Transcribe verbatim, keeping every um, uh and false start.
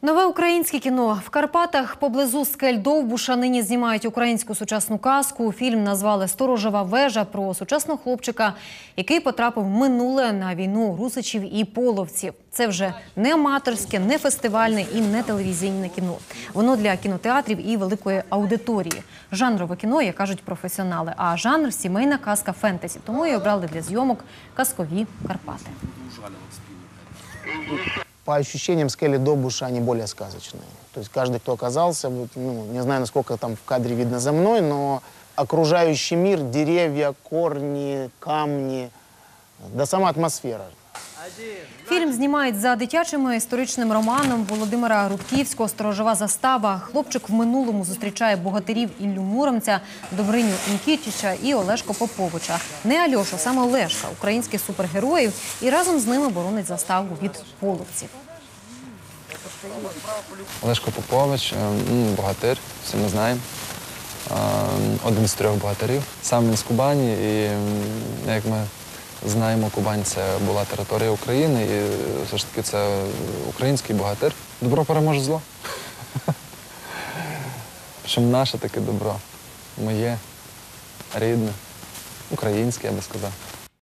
Нове українське кіно. В Карпатах поблизу скель Довбуша нині знімають українську сучасну казку. Фільм назвали «Сторожова вежа» про сучасного хлопчика, який потрапив в минуле на війну русичів і половців. Це вже не аматорське, не фестивальне і не телевізійне кіно. Воно для кінотеатрів і великої аудиторії. Жанрове кіно, як кажуть професіонали, а жанр – сімейна казка фентезі. Тому і обрали для зйомок казкові Карпати. По ощущениям, скели Довбуша, они более сказочные. То есть каждый, кто оказался, вот, ну, не знаю, насколько там в кадре видно за мной, но окружающий мир, деревья, корни, камни, да сама атмосфера. Фільм знімають за дитячим історичним романом Володимира Рудківського «Сторожова застава». Хлопчик в минулому зустрічає богатирів Іллю Муромця, Добриню Нікітіча і Олешко Поповича. Не Альошу, саме Олешка, українських супергероїв, і разом з ними боронить заставу від половців. Олешко Попович – богатир, всі ми знаємо. Один з трьох богатирів. Сам він з Кубані, і як ми знаємо, Кубань – це була територія України, і все ж таки це український богатир. Добро переможе зло. Причому наше таке добро. Моє, рідне, українське, я би сказав.